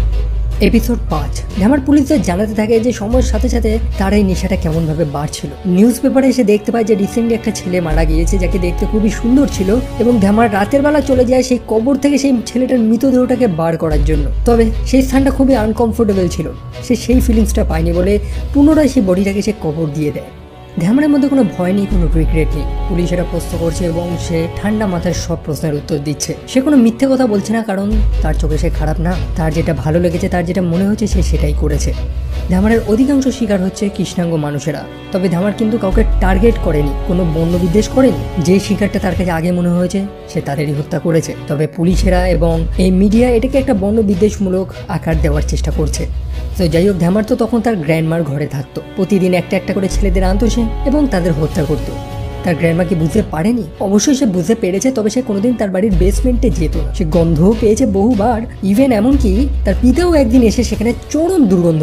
এপিসোড পাঁচ। ধ্যামার পুলিশদের জানাতে থাকে যে সময়ের সাথে সাথে তার এই নেশাটা কেমনভাবে বাড়ছিল। নিউজ পেপারে এসে দেখতে পায় যে রিসেন্টলি একটা ছেলে মারা গিয়েছে, যাকে দেখতে খুবই সুন্দর ছিল, এবং ধ্যামার রাতের বেলা চলে যায় সেই কবর থেকে সেই ছেলেটার মৃতদেহটাকে বার করার জন্য। তবে সেই স্থানটা খুবই আনকমফোর্টেবল ছিল, সে সেই ফিলিংসটা পায়নি বলে পুনরায় সেই বডিটাকে সে কবর দিয়ে দেয়। ধ্যামারের মধ্যে কোনো ভয় নেই, কোনো রিগ্রেট নেই। পুলিশ এটা প্রশ্ন করছে এবং সে ঠান্ডা মাথায় সব প্রশ্নের উত্তর দিচ্ছে। সে কোনো মিথ্যে কথা বলছে না, কারণ তার চোখে সে খারাপ না। তার যেটা ভালো লেগেছে, তার যেটা মনে হচ্ছে, সে সেটাই করেছে। ধ্যামারের অধিকাংশ শিকার হচ্ছে কৃষ্ণাঙ্গ মানুষেরা, তবে ধ্যামার কিন্তু কাউকে টার্গেট করেনি, কোনো বন্য বিদ্বেষ করেনি। যে শিকারটা তার কাছে আগে মনে হয়েছে সে তাদেরই হত্যা করেছে। তবে পুলিশেরা এবং এই মিডিয়া এটাকে একটা বন্য বিদ্বেষমূলক আকার দেওয়ার চেষ্টা করছে। তো যাই হোক, ধ্যামার তো তখন তার গ্র্যান্ডমার ঘরে থাকতো। প্রতিদিন একটা একটা করে ছেলেদের আনতো সে এবং তাদের হত্যা করতো। তার গ্র্যান্ডমা কি বুঝতে পারেনি? অবশ্যই সে বুঝতে পেরেছে, তবে সে কোনোদিন তার বাড়ির বেসমেন্টে যেত না। সে গন্ধও পেয়েছে বহুবার, ইভেন এমনকি তার পিতাও একদিন এসে সেখানে চরম দুর্গন্ধ পায়।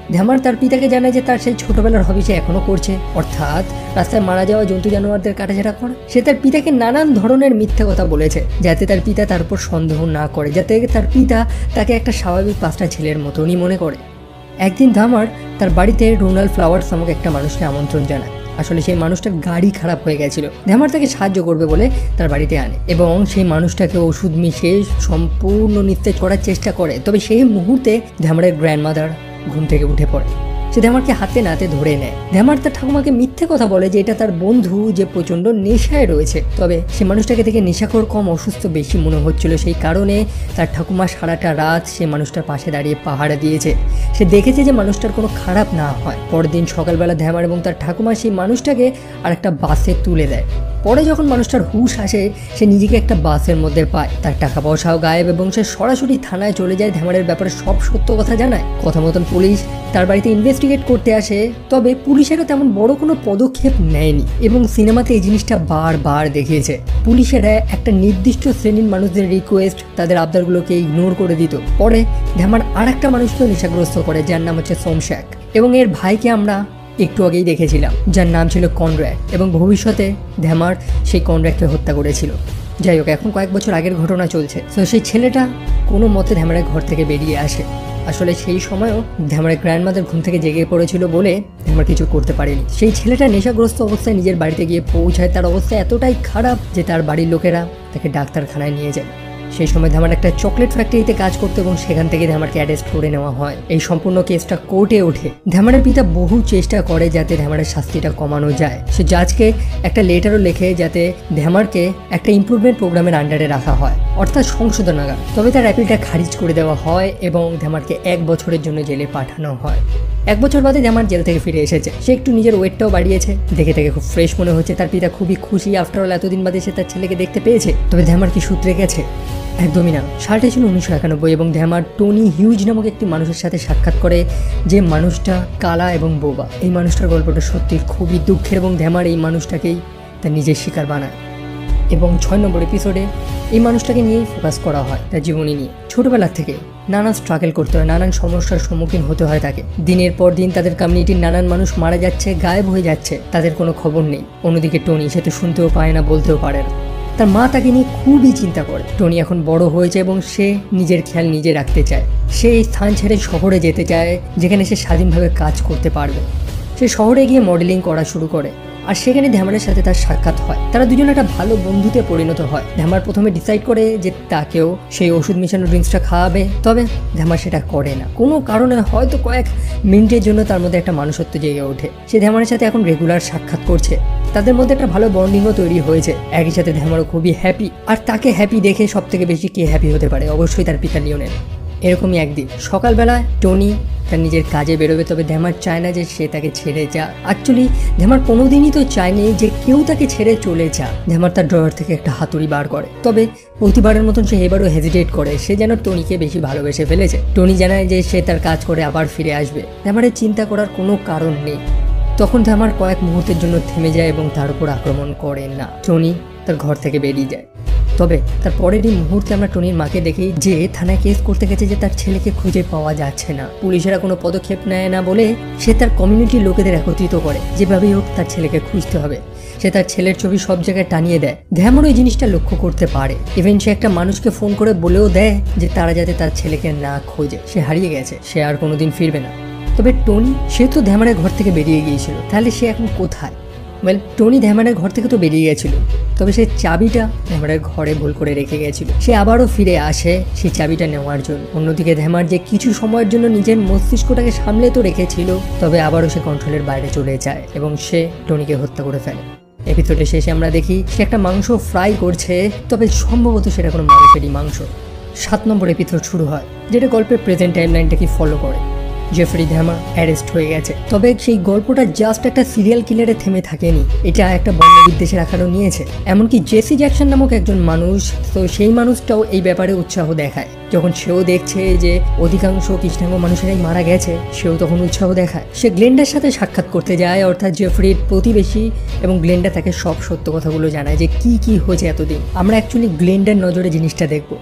ধ্যামার তার পিতাকে জানায় যে তার সেই ছোটবেলার হবি সে এখনো করছে, অর্থাৎ রাস্তায় মারা যাওয়া জন্তু জানোয়ারদের কাটাছাড়া করা। সে তার পিতাকে নানান ধরনের মিথ্যা কথা বলেছে যাতে তার পিতা তার উপর সন্দেহ না করে, যাতে তার পিতা তাকে একটা স্বাভাবিক পাঁচটা ছেলের মতনই মনে করে। একদিন ধামার তার বাড়িতে রোনাল্ড ফ্লাওয়ার্স নামক একটা মানুষকে আমন্ত্রণ জানায়। আসলে সেই মানুষটার গাড়ি খারাপ হয়ে গেছিল। ধ্যামার তাকে সাহায্য করবে বলে তার বাড়িতে আনে এবং সেই মানুষটাকে ওষুধ মিশিয়ে সম্পূর্ণ নিস্তেজ করার চেষ্টা করে। তবে সেই মুহূর্তে ধ্যামারের গ্র্যান্ডমাদার ঘুম থেকে উঠে পড়ে। সে ধ্যামারকে হাতে নাতে ধরে নেয়। ধ্যামার তার ঠাকুমাকে মিথ্যে কথা বলে যে এটা তার বন্ধু যে প্রচণ্ড নেশায় রয়েছে। তবে সে মানুষটাকে দেখে নেশাখোর কম অসুস্থ বেশি মনে হচ্ছিল, সেই কারণে তার ঠাকুমা সারাটা রাত সে মানুষটার পাশে দাঁড়িয়ে পাহারা দিয়েছে। সে দেখেছে যে মানুষটার কোনো খারাপ না হয়। পরের দিন সকালবেলা ধ্যামার এবং তার ঠাকুমা সেই মানুষটাকে আর একটা বাসে তুলে দেয়। পরে যখন মানুষটার হুঁশ আসে সে নিজেকে একটা বাসের মধ্যে পায়, তার টাকা পয়সাও গায়েব এবং সে সরাসরি থানায় চলে যায়। ধ্যামারের ব্যাপারে সব সত্য কথা জানায়। কথা মতন পুলিশ তার বাড়িতে ইনভেস্টিগেট করতে আসে, তবে পুলিশেরা তেমন বড় কোনো পদক্ষেপ নেয়নি এবং সিনেমাতে এই জিনিসটা বারবার দেখিয়েছে। পুলিশেরা একটা নির্দিষ্ট শ্রেণীর মানুষদের রিকোয়েস্ট, তাদের আবদারগুলোকে ইগনোর করে দিত। পরে ধ্যামার আর একটা মানুষকে নেশাগ্রস্ত করে যার নাম হচ্ছে সোমশ্যাক, এবং এর ভাইকে আমরা একটু আগেই দেখেছিলাম যার নাম ছিল কনর্যাড, এবং ভবিষ্যতে ধ্যামার সেই কনর্যাডকে হত্যা করেছিল। যাই হোক, এখন কয়েক বছর আগের ঘটনা চলছে। তো সেই ছেলেটা কোনো মতে ধ্যামারের ঘর থেকে বেরিয়ে আসে। আসলে সেই সময়ও ধ্যামারের গ্র্যান্ডমাদার ঘুম থেকে জেগে পড়েছিল বলে ধ্যামার কিছু করতে পারেনি। সেই ছেলেটা নেশাগ্রস্ত অবস্থায় নিজের বাড়িতে গিয়ে পৌঁছায়। তার অবস্থা এতটাই খারাপ যে তার বাড়ির লোকেরা তাকে ডাক্তারখানায় নিয়ে যায়। সেই সময় ধ্যামার একটা চকলেট ফ্যাক্টরিতে কাজ করতে এবং সেখান থেকে ধ্যামারকে অ্যারেস্ট করে নেওয়া হয়। এই সম্পূর্ণ কেসটা কোর্টে ওঠে। ধ্যামারের পিতা বহু চেষ্টা করে যাতে ধ্যামারের শাস্তিটা কমানো যায়। সে জাজকে একটা লেটারও লেখে যাতে ধ্যামারকে একটা ইমপ্রুভমেন্ট প্রোগ্রামের আন্ডারে রাখা হয়, অর্থাৎ সংশোধনাগার। তবে তার অ্যাপিলটা খারিজ করে দেওয়া হয় এবং ধ্যামারকে এক বছরের জন্য জেলে পাঠানো হয়। এক বছর বাদে ধ্যামার জেল থেকে ফিরে এসেছে। সে একটু নিজের ওয়েটটাও বাড়িয়েছে, দেখে থেকে খুব ফ্রেশ মনে হচ্ছে। তার পিতা খুবই খুশি, আফটারঅল এতদিন বাদে সে তার ছেলেকে দেখতে পেয়েছে। তবে ধ্যামার কি সূত্রে গেছে? একদমই না। সালটা ছিল উনিশশো একানব্বই এবং ধ্যামার টনি হিউজ নামক একটি মানুষের সাথে সাক্ষাৎ করে, যে মানুষটা কালা এবং বোবা। এই মানুষটার গল্পটা সত্যি খুবই দুঃখের এবং ধ্যামার এই মানুষটাকেই তার নিজের শিকার বানায়। এবং ছয় নম্বর এপিসোডে এই মানুষটাকে নিয়েই ফোকাস করা হয়, তার জীবনী নিয়ে। ছোটবেলার থেকে নানান স্ট্রাগল করতে হয়, নানান সমস্যার সম্মুখীন হতে হয় তাকে। দিনের পর দিন তাদের কমিউনিটির নানান মানুষ মারা যাচ্ছে, গায়েব হয়ে যাচ্ছে, তাদের কোনো খবর নেই। অন্যদিকে টনি, সে তো শুনতেও পায় না, বলতেও পারে না। তার মা তাকে নিয়ে খুবই চিন্তা করে। টনি এখন বড় হয়েছে এবং সে নিজের খেয়াল নিজে রাখতে চায়। সে এই স্থান ছেড়ে শহরে যেতে চায় যেখানে সে স্বাধীনভাবে কাজ করতে পারবে। সে শহরে গিয়ে মডেলিং করা শুরু করে আর সেখানে ধ্যামারের সাথে তার সাক্ষাৎ হয়। তারা দুজন একটা ভালো বন্ধুতে পরিণত হয়। ধ্যামার প্রথমে ডিসাইড করে যে তাকেও সেই ওষুধ মিশানো ড্রিঙ্কসটা খাওয়াবে, তবে ধ্যামার সেটা করে না। কোনো কারণে হয়তো কয়েক মিনিটের জন্য তার মধ্যে একটা মানুষত্ব জেগে ওঠে। সে ধ্যামারের সাথে এখন রেগুলার সাক্ষাৎ করছে। তাদের মধ্যে একটা ভালো বন্ডিংও তৈরি হয়েছে। একই সাথে ধ্যামারও খুবই হ্যাপি। আর তাকে হ্যাপি দেখে সব থেকে বেশি কে হ্যাপি হতে পারে? অবশ্যই তার পিতা লিওনেল। এরকমই একদিন সকালবেলা টনি তার নিজের কাজে বেরোবে, তবে ধ্যামার চায় না যে সে তাকে ছেড়ে যা। অ্যাকচুয়ালি ধ্যামার কোনোদিনই তো চায়নি যে কেউ তাকে ছেড়ে চলে যা। ধ্যামার তার ড্রয়ার থেকে একটা হাতুড়ি বার করে, তবে প্রতিবারের মতন সে এবারও হেজিটেট করে। সে যেন টনিকে বেশি ভালোবেসে ফেলেছে। টনি জানায় যে সে তার কাজ করে আবার ফিরে আসবে। ধ্যামারের চিন্তা করার কোনো কারণ নেই। তখন ধ্যামার কয়েক মুহূর্তের জন্য থেমে যায় এবং তার উপর আক্রমণ করে না। টনি তার ঘর থেকে বেরিয়ে যায়। তবে তার পরেরই মুহূর্তে আমরা টনির মাকে দেখি যে থানায় কেস করতে গেছে যে তার ছেলেকে খুঁজে পাওয়া যাচ্ছে না। পুলিশেরা কোনো পদক্ষেপ নেয় না বলে সে তার কমিউনিটির লোকেদের একত্রিত করে, যেভাবেই হোক তার ছেলেকে খুঁজতে হবে। সে তার ছেলের ছবি সব জায়গায় টানিয়ে দেয়। ধ্যামার ওই জিনিসটা লক্ষ্য করতে পারে। ইভেন সে একটা মানুষকে ফোন করে বলেও দেয় যে তারা যাতে তার ছেলেকে না খোঁজে, সে হারিয়ে গেছে, সে আর কোনোদিন ফিরবে না। তবে টনি, সে তো ধ্যামারের ঘর থেকে বেরিয়ে গিয়েছিল, তাহলে সে এখন কোথায়? ওয়েল, টনি ধ্যামারের ঘর থেকে তো বেরিয়ে গেছিল, তবে সে চাবিটা ধ্যামারের ঘরে ভুল করে রেখে গেছিল। সে আবারও ফিরে আসে সেই চাবিটা নেওয়ার জন্য। অন্যদিকে ধ্যামার যে কিছু সময়ের জন্য নিজের মস্তিষ্কটাকে সামলে তো রেখেছিল, তবে আবারও সে কন্ট্রোলের বাইরে চলে যায় এবং সে টনিকে হত্যা করে ফেলে। এপিসোডের শেষে আমরা দেখি সে একটা মাংস ফ্রাই করছে, তবে সম্ভবত সেটা কোনো মানুষেরই মাংস। সাত নম্বর এপিসোড শুরু হয়, যেটা গল্পের প্রেজেন্ট টাইমলাইনটাকে ফলো করে। জেফরি ধ্যামার অ্যারেস্ট হয়ে গেছে, তবে সেই গল্পটা জাস্ট একটা সিরিয়াল কিলারে থেমে থাকেনি, এটা একটা বর্ণবিদ্বেষের আকারও নিয়েছে। এমনকি জেসি জ্যাকসন নামক একজন মানুষ, তো সেই মানুষটাও এই ব্যাপারে উৎসাহ দেখায়। যখন সেও দেখছে যে অধিকাংশ কৃষ্ণাঙ্গ মানুষেরাই মারা গেছে, সেও তখন উৎসাহ দেখায়। সে গ্লেন্ডার সাথে সাক্ষাৎ করতে যায়, অর্থাৎ জেফরির প্রতিবেশী, এবং গ্লেন্ডা তাকে সব সত্য কথাগুলো জানায় যে কি কি হয়েছে এতদিন। আমরা অ্যাকচুয়ালি গ্লেন্ডার নজরে জিনিসটা দেখবো।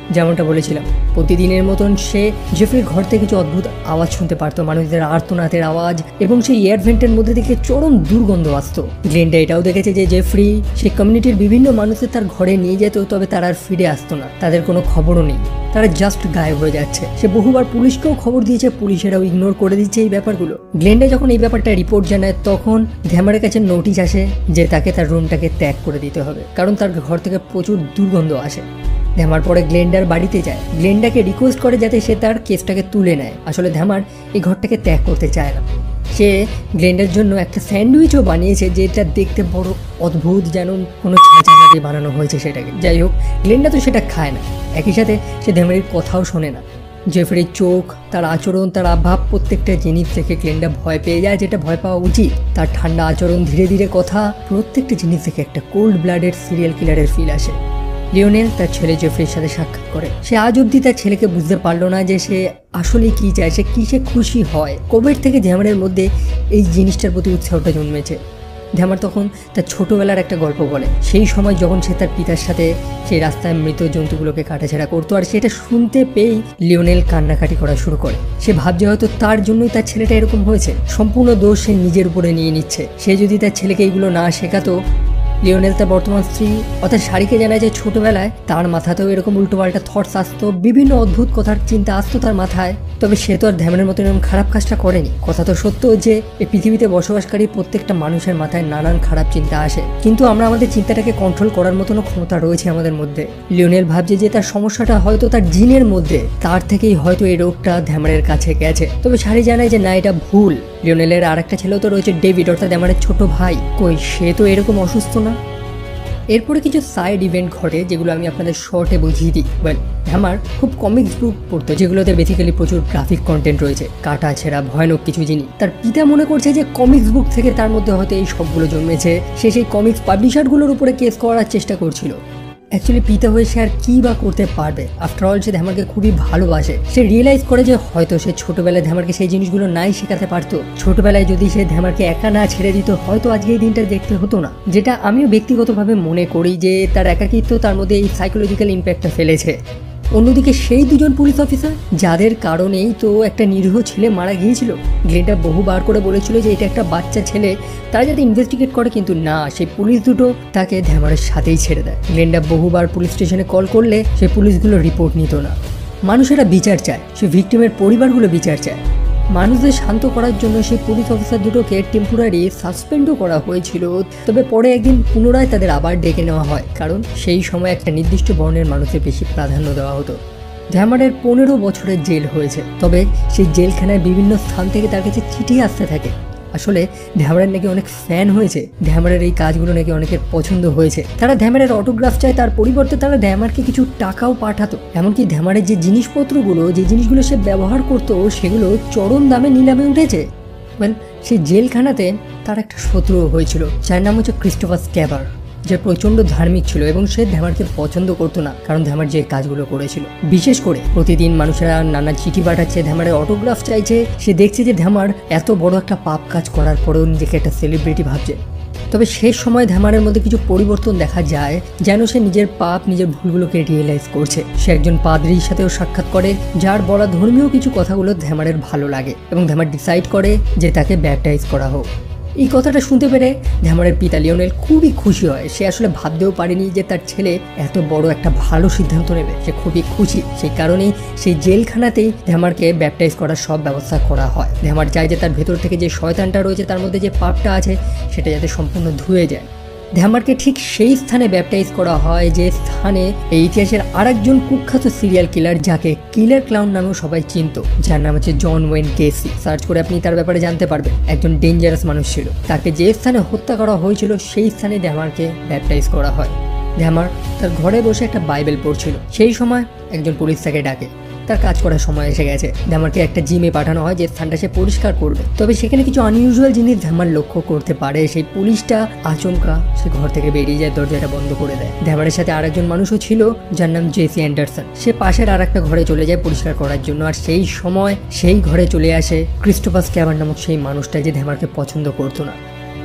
যেমনটা বলেছিলাম, প্রতিদিনের মতন সে জেফরির ঘর থেকে কিছু অদ্ভুত আওয়াজ শুনতে পারতো, মানুষদের আর্তনাদের আওয়াজ, এবং সেই এয়ার ভেন্টের মধ্যে থেকে চরম দুর্গন্ধ আসতো। গ্লেন্ডা এটাও দেখেছে যে জেফরি সেই কমিউনিটির বিভিন্ন মানুষদের তার ঘরে নিয়ে যেত, তবে তারা আর ফিরে আসতো না, তাদের কোনো খবরও নেই, তারা জাস্ট গায়েব হয়ে যাচ্ছে। সে বহুবার পুলিশকেও খবর দিয়েছে, পুলিশেরাও ইগনোর করে দিচ্ছে এই ব্যাপারগুলো। গ্লেন্ডা যখন এই ব্যাপারটা রিপোর্ট জানায় তখন ধ্যামারের কাছে নোটিশ আসে যে তাকে তার রুমটাকে ত্যাগ করে দিতে হবে, কারণ তার ঘর থেকে প্রচুর দুর্গন্ধ আসে। ধ্যামার পরে গ্লেন্ডার বাড়িতে যায়, গ্লেন্ডাকে রিকোয়েস্ট করে যাতে সে তার কেসটাকে তুলে নেয়। আসলে ধ্যামার এই ঘরটাকে ত্যাগ করতে চায় না। সে গ্লেন্ডার জন্য একটা স্যান্ডউইচও বানিয়েছে, যেটা দেখতে বড় অদ্ভুত, যেন কোনো ছাঁচা দিয়ে বানানো হয়েছে সেটাকে। যাই হোক, গ্লেন্ডা তো সেটা খায় না, একই সাথে সে ধ্যামারের কথাও শোনে না। জেফরির চোখ, তার আচরণ, তার আভাব, প্রত্যেকটা জিনিস থেকে গ্লেন্ডা ভয় পেয়ে যায়, যেটা ভয় পাওয়া উচিত। তার ঠান্ডা আচরণ, ধীরে ধীরে কথা, প্রত্যেকটা জিনিস থেকে একটা কোল্ড ব্লাডের সিরিয়াল কিলারের ফিল আসে। লিওনেল তার ছেলে জেফরির সাথে সাক্ষাৎ করে। সে আজ অব্দি তার ছেলেকে বুঝতে পারলো না যে সে আসলে কি চায়, সে কিসে খুশি হয়। কোভিড থেকে ধ্যামারের মধ্যে এই জিনিসটার প্রতি উৎসাহটা জন্মেছে। ধ্যামার তখন তার ছোটবেলার একটা গল্প বলে, সেই সময় যখন সে তার পিতার সাথে সেই রাস্তায় মৃত জন্তুগুলোকে কাটাছেড়া করতো, আর সেটা শুনতে পেয়েই লিওনেল কান্নাকাটি করা শুরু করে। সে ভাবছে হয়তো তার জন্যই তার ছেলেটা এরকম হয়েছে, সম্পূর্ণ দোষ সে নিজের উপরে নিয়ে নিচ্ছে। সে যদি তার ছেলেকে এইগুলো না শেখাতো। লিওনেল তার বর্তমান স্ত্রী অর্থাৎ শাড়িকে জানায় যে ছোটবেলায় তার মাথাতেও এরকম উল্টোপাল্টা থটস আসতো, বিভিন্ন অদ্ভুত কথার চিন্তা আসতো তার মাথায়, তবে সে তো আর ধ্যামারের মতো এরকম খারাপ কাজটা করেনি। কথা তো সত্য যে এই পৃথিবীতে বসবাসকারী প্রত্যেকটা মানুষের মাথায় নানান খারাপ চিন্তা আসে, কিন্তু আমরা আমাদের চিন্তাটাকে কন্ট্রোল করার মতনও ক্ষমতা রয়েছে আমাদের মধ্যে। লিওনেল ভাবছে যে তার সমস্যাটা হয়তো তার জিনের মধ্যে, তার থেকেই হয়তো এই রোগটা ধ্যামারের কাছে গেছে। তবে শাড়ি জানায় যে না, এটা ভুল। লিওনেলের আর একটা ছেলেও তো রয়েছে, ডেভিড, অর্থাৎ ধ্যামারের ছোট ভাই, কই সে তো এরকম অসুস্থ না। এরপরে কিছু সাইড ইভেন্ট ঘটে যেগুলো আমি আপনাদের শর্টে বুঝিয়ে দিই। ওয়েল, ধ্যামার খুব কমিক্স বুক পড়তো, যেগুলোতে বেসিক্যালি প্রচুর গ্রাফিক কন্টেন্ট রয়েছে, কাটা ছেঁড়া ভয়ানক কিছু জিনিস। তার পিতা মনে করছে যে কমিক্স বুক থেকে তার মধ্যে হয়তো এই সবগুলো জন্মেছে। সে সেই কমিক্স পাবলিশারগুলোর উপরে কেস করার চেষ্টা করছিল। অ্যাকচুয়ালি পিতা হয়ে সে আর কী বা করতে পারবে? আফটার অল সে ধ্যামারকে খুবই ভালোবাসে। সে রিয়েলাইজ করে যে হয়তো সে ছোটবেলায় ধ্যামারকে সেই জিনিসগুলো নাই শেখাতে পারতো। ছোটবেলায় যদি সে ধ্যামারকে একা না ছেড়ে দিত, হয়তো আজকে এই দিনটা দেখতে হতো না। যেটা আমিও ব্যক্তিগতভাবে মনে করি যে তার একাকিত্ব তার মধ্যে এই সাইকোলজিক্যাল ইম্প্যাক্টটা ফেলেছে। অন্যদিকে সেই দুজন পুলিশ অফিসার যাদের কারণেই তো একটা নিরীহ ছেলে মারা গিয়েছিল, গ্লেন্ডা বহুবার করে বলেছিল যে এটা একটা বাচ্চা ছেলে, তারা যাতে ইনভেস্টিগেট করে, কিন্তু না, সেই পুলিশ দুটো তাকে ধ্যামারের সাথেই ছেড়ে দেয়। গ্লেন্ডা বহুবার পুলিশ স্টেশনে কল করলে সেই পুলিশগুলো রিপোর্ট নিত না। মানুষেরা বিচার চায়, সে ভিকটিমের পরিবারগুলো বিচার চায়। মানুষদের শান্ত করার জন্য সেই পুলিশ অফিসার দুটোকে টেম্পোরারি সাসপেন্ডও করা হয়েছিল, তবে পরে একদিন পুনরায় তাদের আবার ডেকে নেওয়া হয়, কারণ সেই সময় একটা নির্দিষ্ট বর্ণের মানুষের বেশি প্রাধান্য দেওয়া হতো। ধ্যামারের পনেরো বছরের জেল হয়েছে, তবে সেই জেলখানায় বিভিন্ন স্থান থেকে তার কাছে চিঠি আসতে থাকে। আসলে ধ্যামারের নাকি অনেক ফ্যান হয়েছে, ধ্যামারের এই কাজগুলো নাকি অনেকের পছন্দ হয়েছে। তারা ধ্যামারের অটোগ্রাফ চায়, তার পরিবর্তে তারা ধ্যামারকে কিছু টাকাও পাঠাতো। এমনকি ধ্যামারের যে জিনিসপত্রগুলো, যে জিনিসগুলো সে ব্যবহার করতো, সেগুলো চরম দামে নিলামে উঠেছে। ওয়েল, সেই জেলখানাতে তার একটা শত্রু হয়েছিল, যার নাম হচ্ছে ক্রিস্টোফার স্ক্যাবার, যে প্রচণ্ড ধার্মিক ছিল এবং সে ধ্যামারকে পছন্দ করতো না, কারণ ধ্যামার যে কাজগুলো করেছিল। বিশেষ করে প্রতিদিন মানুষেরা নানা চিঠি পাঠাচ্ছে, ধ্যামারের অটোগ্রাফ চাইছে। সে দেখছে যে ধ্যামার এত বড় একটা পাপ কাজ করার পরেও নিজেকে একটা সেলিব্রিটি ভাবছে। তবে শেষ সময় ধ্যামারের মধ্যে কিছু পরিবর্তন দেখা যায়, যেন সে নিজের পাপ, নিজের ভুলগুলোকে রিয়েলাইজ করছে। সে একজন পাদ্রীর সাথেও সাক্ষাৎ করে, যার বলা ধর্মীয় কিছু কথাগুলো ধ্যামারের ভালো লাগে, এবং ধ্যামার ডিসাইড করে যে তাকে ব্যাপটাইজ করা হোক। এই কথাটা শুনতে পেরে ধ্যামারের পিতা লিওনেল খুবই খুশি হয়। সে আসলে ভাবতেও পারেনি যে তার ছেলে এত বড় একটা ভালো সিদ্ধান্ত নেবে। সে খুবই খুশি, সেই কারণেই সেই জেলখানাতেই ধ্যামারকে ব্যাপটাইজ করার সব ব্যবস্থা করা হয়। ধ্যামার চায় যে তার ভেতর থেকে যে শয়তানটা রয়েছে, তার মধ্যে যে পাপটা আছে, সেটা যাতে সম্পূর্ণ ধুয়ে যায়। ধ্যামারকে ঠিক সেই স্থানে ব্যাপটাইজ করা হয় যে স্থানে এই ইতিহাসের আরেকজন কুখ্যাত সিরিয়াল কিলার, যাকে কিলার ক্লাউন নামেও সবাই চিনত, যার নাম হচ্ছে জন ওয়েন গেসি। সার্চ করে আপনি তার ব্যাপারে জানতে পারবেন। একজন ডেঞ্জারাস মানুষ ছিল। তাকে যে স্থানে হত্যা করা হয়েছিল সেই স্থানে ধ্যামারকে ব্যাপটাইজ করা হয়। ধ্যামার তার ঘরে বসে একটা বাইবেল পড়ছিল, সেই সময় একজন পুলিশ তাকে ডাকে। তার কাজ করার সময় এসে গেছে। ধ্যামারকে একটা জিমে পাঠানো হয় যে স্থানটা সে পরিষ্কার করবে। তবে সেখানে কিছু আনইউজুয়াল জিনিস ধ্যামার লক্ষ্য করতে পারে। সেই পুলিশটা আচমকা সে ঘর থেকে বেরিয়ে যায়, দরজাটা বন্ধ করে দেয়। ধ্যামারের সাথে আরেকজন মানুষও ছিল, যার নাম জেসি অ্যান্ডারসন। সে পাশের আর একটা ঘরে চলে যায় পরিষ্কার করার জন্য, আর সেই সময় সেই ঘরে চলে আসে ক্রিস্টোফার স্ক্যাবার নামক সেই মানুষটা, যে ধ্যামারকে পছন্দ করতো না।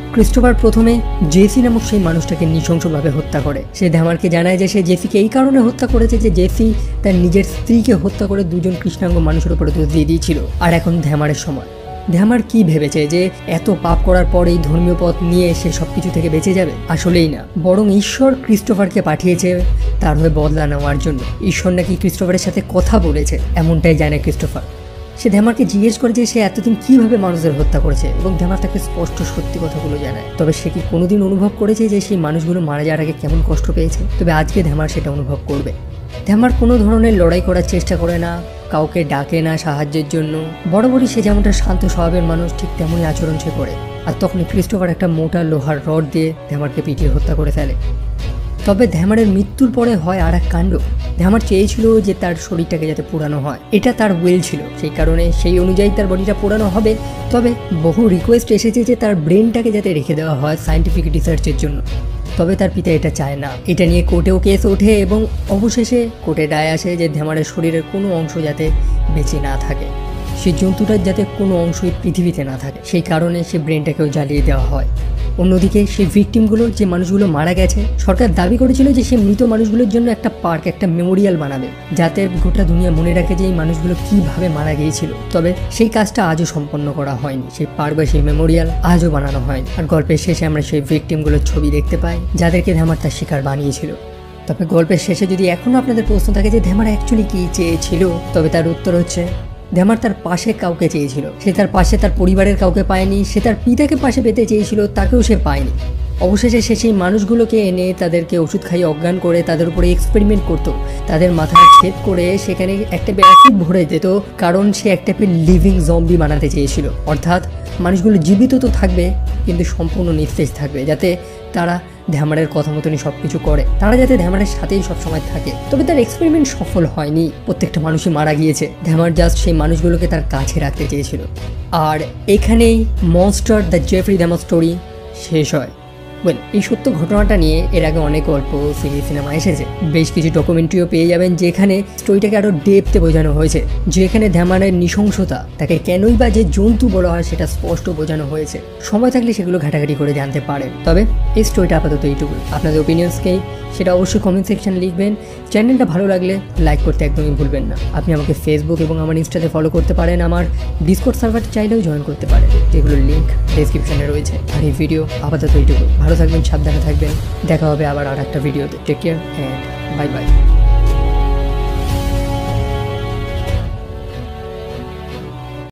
ক্রিস্টোফার প্রথমে জেসি নামক সেই মানুষটাকে নৃশংসভাবে হত্যা করে। সে ধ্যামারকে জানায় যে সে জেসিকে এই কারণে হত্যা করেছে যে জেসি তার নিজের স্ত্রীকে হত্যা করে দুজন কৃষ্ণাঙ্গ মানুষের উপরে দোষ দিয়ে দিয়েছিল। আর এখন ধ্যামারের সময়। ধ্যামার কি ভেবেছে যে এত পাপ করার পর এই ধর্মীয় পথ নিয়ে সে সবকিছু থেকে বেঁচে যাবে? আসলেই না, বরং ঈশ্বর ক্রিস্টোফারকে পাঠিয়েছে তার হয়ে বদলা নেওয়ার জন্য। ঈশ্বর নাকি ক্রিস্টোফারের সাথে কথা বলেছে, এমনটাই জানে ক্রিস্টোফার। সে ধ্যামারকে জিজ্ঞেস করে যে সে এতদিন কিভাবে মানুষদের হত্যা করেছে এবং ধ্যামার তাকে স্পষ্ট সত্যি কথাগুলো জানায়। তবে সে কি কোনোদিন অনুভব করেছে যে সেই মানুষগুলো মারা যাওয়ার আগে কেমন কষ্ট পেয়েছে? তবে আজকে ধ্যামার সেটা অনুভব করবে। ধ্যামার কোনো ধরনের লড়াই করার চেষ্টা করে না, কাউকে ডাকে না সাহায্যের জন্য। বরাবরই সে যেমনটা শান্ত স্বভাবের মানুষ ঠিক তেমনই আচরণ সে করে। আর তখনই ক্রিস্টোফার একটা মোটা লোহার রড দিয়ে ধ্যামারকে পিটিয়ে হত্যা করে ফেলে। তবে ধ্যামারের মৃত্যুর পরে হয় আর এক কাণ্ড। ধ্যামার চেয়েছিল যে তার শরীরটাকে যাতে পোড়ানো হয়, এটা তার উইল ছিল, সেই কারণে সেই অনুযায়ী তার বডিটা পোড়ানো হবে। তবে বহু রিকোয়েস্ট এসেছে যে তার ব্রেনটাকে যাতে রেখে দেওয়া হয় সায়েন্টিফিক রিসার্চের জন্য। তবে তার পিতা এটা চায় না। এটা নিয়ে কোর্টেও কেস ওঠে এবং অবশেষে কোর্টে রায় আসে যে ধ্যামারের শরীরের কোনো অংশ যাতে বেঁচে না থাকে, সেই জন্তুটার যাতে কোনো অংশই পৃথিবীতে না থাকে, সেই কারণে সে ব্রেনটাকেও জ্বালিয়ে দেওয়া হয়। অন্যদিকে সেই ভিকটিমগুলো, যে মানুষগুলো মারা গেছে, সরকার দাবি করেছিল যে সে মৃত মানুষগুলোর জন্য একটা পার্ক, একটা মেমোরিয়াল বানাবে, যাতে গোটা দুনিয়া মনে রাখে যে এই মানুষগুলো কিভাবে মারা গিয়েছিল। তবে সেই কাজটা আজও সম্পন্ন করা হয়নি। সেই পার্ক বা সেই মেমোরিয়াল আজও বানানো হয়নি। আর গল্পের শেষে আমরা সেই ভিকটিমগুলোর ছবি দেখতে পাই, যাদেরকে ধ্যামার তার শিকার বানিয়েছিল। তবে গল্পের শেষে যদি এখনও আপনাদের প্রশ্ন থাকে যে ধ্যামার অ্যাকচুয়ালি কী চেয়েছিল, তবে তার উত্তর হচ্ছে ধ্যামার তার পাশে কাউকে চেয়েছিল। সে তার পাশে তার পরিবারের কাউকে পায়নি। সে তার পিতাকে পাশে পেতে চেয়েছিল, তাকেও সে পায়নি। অবশেষে সে সেই মানুষগুলোকে এনে তাদেরকে ওষুধ খাইয়ে অজ্ঞান করে তাদের উপরে এক্সপেরিমেন্ট করতো, তাদের মাথায় ছেদ করে সেখানে একটা অ্যাসিড ভরে দিত, কারণ সে একটা লিভিং জম্বি বানাতে চেয়েছিল। অর্থাৎ মানুষগুলো জীবিত তো থাকবে কিন্তু সম্পূর্ণ নিস্তেজ থাকবে, যাতে তারা ধ্যামারের কথা মতনই সব কিছু করে, তারা যাতে ধ্যামারের সাথেই সবসময় থাকে। তবে তার এক্সপেরিমেন্ট সফল হয়নি, প্রত্যেকটা মানুষই মারা গিয়েছে। ধ্যামার জাস্ট সেই মানুষগুলোকে তার কাছে রাখতে চেয়েছিল। আর এখানেই Monster the Jeffrey Dahmer story শেষ হয়। ওয়েল, এই সত্য ঘটনাটা নিয়ে এর আগে অনেক গল্প, সিরিজ, সিনেমা এসেছে। বেশ কিছু ডকুমেন্টারিও পেয়ে যাবেন যেখানে স্টোরিটাকে আরও ডেপথে বোঝানো হয়েছে, যেখানে ধ্যামারের নৃশংসতা, তাকে কেনই বা যে জন্তু বলা হয় সেটা স্পষ্ট বোঝানো হয়েছে। সময় থাকলে সেগুলো ঘাটাঘাটি করে জানতে পারেন। তবে এই স্টোরিটা আপাতত এইটুকু। আপনাদের ওপিনিয়ন্সকে সেটা অবশ্যই কমেন্ট সেকশনে লিখবেন। চ্যানেলটা ভালো লাগলে লাইক করতে একদমই ভুলবেন না। আপনি আমাকে ফেসবুক এবং আমার ইনস্টাতে ফলো করতে পারেন। আমার ডিসকর্ড সার্ভার চাইলেও জয়েন করতে পারেন, যেগুলোর লিঙ্ক ডেসক্রিপশনে রয়েছে। আর এই ভিডিও আপাতত এইটুকু। ভালো থাকবেন, সাবধানে থাকবেন। দেখা হবে আবার আর একটা ভিডিওতে। Take care and bye by.